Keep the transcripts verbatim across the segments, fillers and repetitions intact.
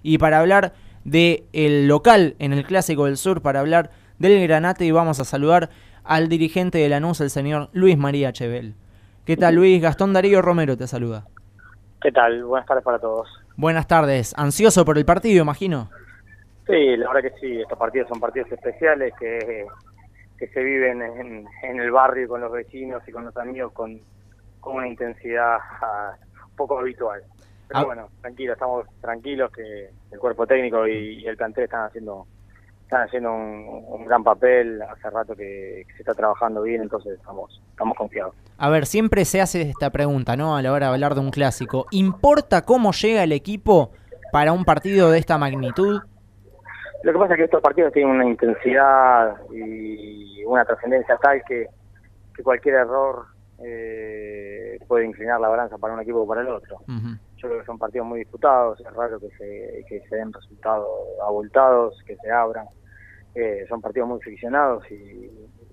y para hablar del local en el Clásico del Sur, para hablar del Granate, y vamos a saludar al dirigente de Lanús, el señor Luis María Echevel. ¿Qué tal, Luis? Gastón Darío Romero te saluda. ¿Qué tal? Buenas tardes para todos. Buenas tardes. ¿Ansioso por el partido, imagino? Sí, la verdad que sí, estos partidos son partidos especiales que, que se viven en, en el barrio con los vecinos y con los amigos con, con una intensidad uh, poco habitual. Pero ah. bueno, tranquilo, estamos tranquilos que el cuerpo técnico y, y el plantel están haciendo están haciendo un, un gran papel. Hace rato que, que se está trabajando bien, entonces estamos, estamos confiados. A ver, siempre se hace esta pregunta, ¿no? A la hora de hablar de un clásico. ¿Importa cómo llega el equipo para un partido de esta magnitud? Lo que pasa es que estos partidos tienen una intensidad y una trascendencia tal que, que cualquier error eh, puede inclinar la balanza para un equipo o para el otro. Uh-huh. Yo creo que son partidos muy disputados, es raro que se, que se den resultados abultados, que se abran. Eh, son partidos muy friccionados y,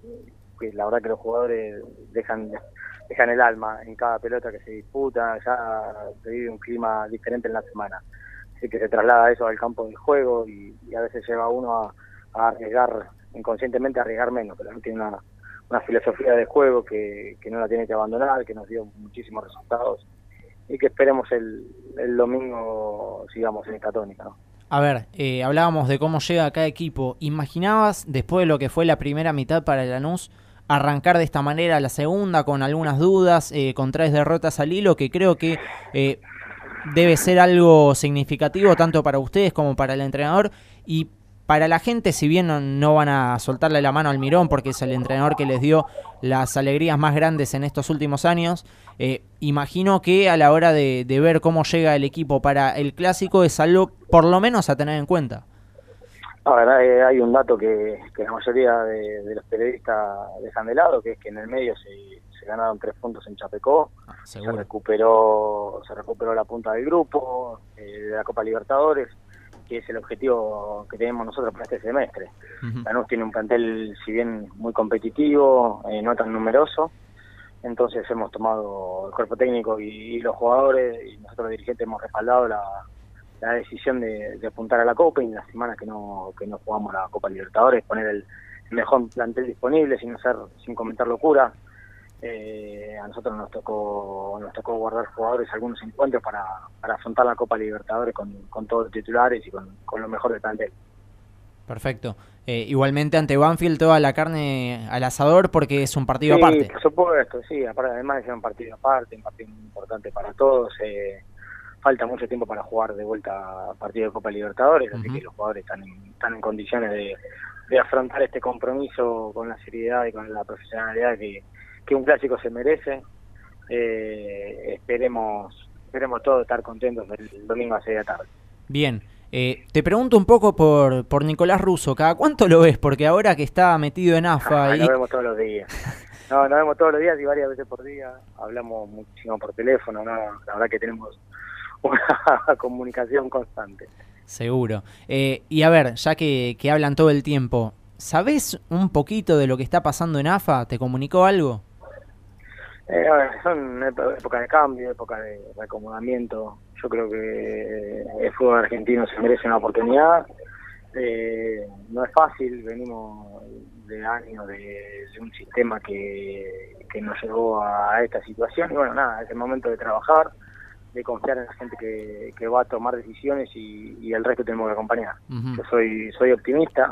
y la verdad que los jugadores dejan dejan el alma en cada pelota que se disputa, ya se vive un clima diferente en la semana. Así que se traslada eso al campo del juego y, y a veces lleva a uno a, a arriesgar, inconscientemente a arriesgar menos, pero no tiene una, una filosofía de juego que, que no la tiene que abandonar, que nos dio muchísimos resultados y que esperemos el, el domingo sigamos en esta tónica, ¿no? A ver, eh, hablábamos de cómo llega cada equipo. ¿Imaginabas, después de lo que fue la primera mitad para el Lanús, arrancar de esta manera la segunda con algunas dudas, eh, con tres derrotas al hilo, que creo que eh, debe ser algo significativo tanto para ustedes como para el entrenador y para la gente? Si bien no, no van a soltarle la mano al Mirón porque es el entrenador que les dio las alegrías más grandes en estos últimos años, eh, imagino que a la hora de, de ver cómo llega el equipo para el Clásico es algo por lo menos a tener en cuenta. A ver, hay, hay un dato que, que la mayoría de, de los periodistas dejan de lado, que es que en el medio se, se ganaron tres puntos en Chapecó, ah, se recuperó se recuperó la punta del grupo, eh, de la Copa Libertadores, que es el objetivo que tenemos nosotros para este semestre. Uh-huh. Lanús tiene un plantel, si bien muy competitivo, eh, no tan numeroso, entonces hemos tomado el cuerpo técnico y, y los jugadores, y nosotros los dirigentes hemos respaldado la, la decisión de, de apuntar a la Copa, y en las semanas que no que no jugamos la Copa Libertadores, poner el mejor plantel disponible, sin hacer sin comentar locuras. Eh, a nosotros nos tocó nos tocó guardar jugadores algunos encuentros para, para afrontar la Copa Libertadores con, con todos los titulares y con, con lo mejor del plantel. Perfecto. Eh, igualmente ante Banfield toda la carne al asador porque es un partido sí, aparte. Por supuesto, sí, aparte, además de ser un partido aparte, un partido muy importante para todos. Eh, falta mucho tiempo para jugar de vuelta a partido de Copa Libertadores, uh-huh. Así que los jugadores están en, están en condiciones de, de afrontar este compromiso con la seriedad y con la profesionalidad que que un clásico se merece. Eh, esperemos esperemos todos estar contentos el domingo a seis de la tarde. Bien, eh, te pregunto un poco por por Nicolás Russo. ¿Cada cuánto lo ves? Porque ahora que está metido en A F A... Ah, y... Nos vemos todos los días. No, nos vemos todos los días y varias veces por día. Hablamos muchísimo por teléfono, ¿no? La verdad que tenemos una comunicación constante. Seguro. Eh, y a ver, ya que, que hablan todo el tiempo, ¿sabés un poquito de lo que está pasando en A F A? ¿Te comunicó algo? Eh, a ver, son épocas de cambio, épocas de reacomodamiento. Yo creo que el fútbol argentino se merece una oportunidad. Eh, no es fácil, venimos de años de, de un sistema que, que nos llevó a esta situación. Y bueno, nada, es el momento de trabajar, de confiar en la gente que, que va a tomar decisiones y, y el resto tenemos que acompañar. Uh-huh. Yo soy, soy optimista.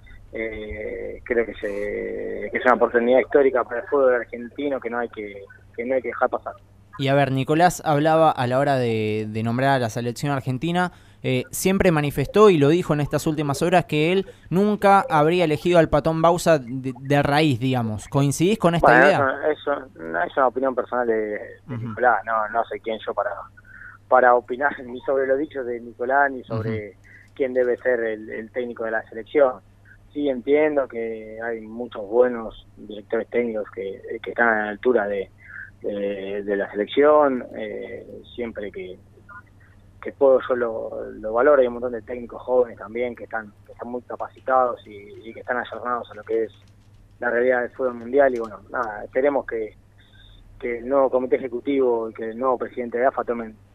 Eh, creo que, se, que es una oportunidad histórica para el fútbol argentino que no hay que, que no hay que dejar pasar. Y a ver, Nicolás hablaba a la hora de, de nombrar a la selección argentina, eh, siempre manifestó y lo dijo en estas últimas horas que él nunca habría elegido al Patón Bauza de, de raíz, digamos. ¿Coincidís con esta bueno, idea? Eso, eso es una opinión personal de, de uh-huh. Nicolás, no, no sé quién yo para, para opinar ni sobre los dichos de Nicolás ni sobre uh-huh. quién debe ser el, el técnico de la selección. Sí, entiendo que hay muchos buenos directores técnicos que, que están a la altura de, de, de la selección. Eh, siempre que, que puedo yo lo, lo valoro. Hay un montón de técnicos jóvenes también que están, que están muy capacitados y, y que están ayornados a lo que es la realidad del fútbol mundial. Y bueno, nada, esperemos que, que el nuevo comité ejecutivo y que el nuevo presidente de A F A tomen, tomen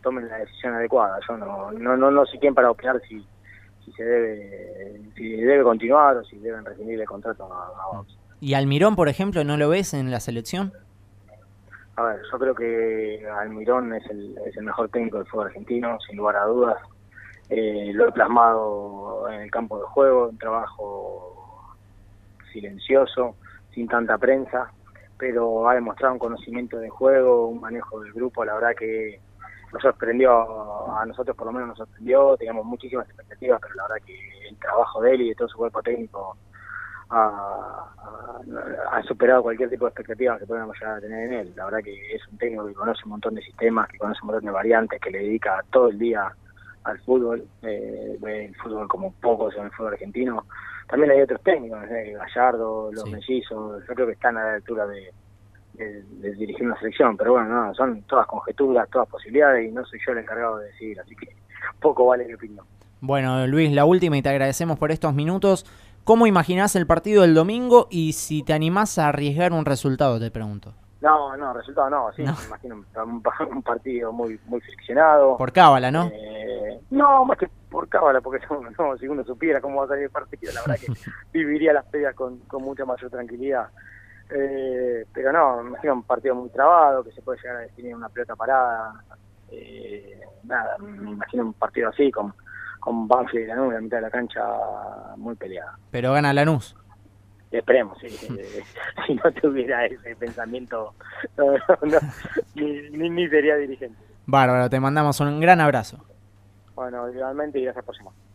tomen la decisión adecuada. Yo no no no, no sé quién para opinar si si se debe si debe continuar o si deben rescindir el contrato a, a Bausa. ¿Y Almirón, por ejemplo, no lo ves en la selección? A ver, yo creo que Almirón es el, es el mejor técnico del fútbol argentino, sin lugar a dudas. Eh, lo he plasmado en el campo de juego, un trabajo silencioso, sin tanta prensa, pero ha demostrado un conocimiento de juego, un manejo del grupo. La verdad que nos sorprendió, a nosotros por lo menos nos sorprendió, teníamos muchísimas expectativas, pero la verdad que el trabajo de él y de todo su cuerpo técnico ha, ha, ha superado cualquier tipo de expectativas que podamos llegar a tener en él. La verdad que es un técnico que conoce un montón de sistemas, que conoce un montón de variantes, que le dedica todo el día al fútbol, eh, el fútbol como pocos en el fútbol argentino. También hay otros técnicos, ¿eh? Gallardo, los sí. mellizos, yo creo que están a la altura de, de, de dirigir una selección, pero bueno, no, son todas conjeturas, todas posibilidades y no soy yo el encargado de decidir, así que poco vale mi opinión. Bueno, Luis, la última y te agradecemos por estos minutos. ¿Cómo imaginás el partido del domingo y si te animás a arriesgar un resultado, te pregunto? No, no, resultado no, sí, no. Me imagino un, un partido muy muy friccionado. Por cábala, ¿no? Eh, no, más que por cábala, porque no, no, si uno supiera cómo va a salir el partido, la verdad que viviría las peleas con, con mucha mayor tranquilidad. Eh, pero no, me imagino un partido muy trabado, que se puede llegar a definir una pelota parada. Eh, nada, me imagino un partido así, con, con Banfield y Lanús en la mitad de la cancha, muy peleada. Pero gana Lanús. Esperemos, sí. eh, si no tuviera ese pensamiento, no, no, no, ni, ni, ni sería dirigente. Bárbaro, te mandamos un gran abrazo. Bueno, igualmente y gracias por llamar.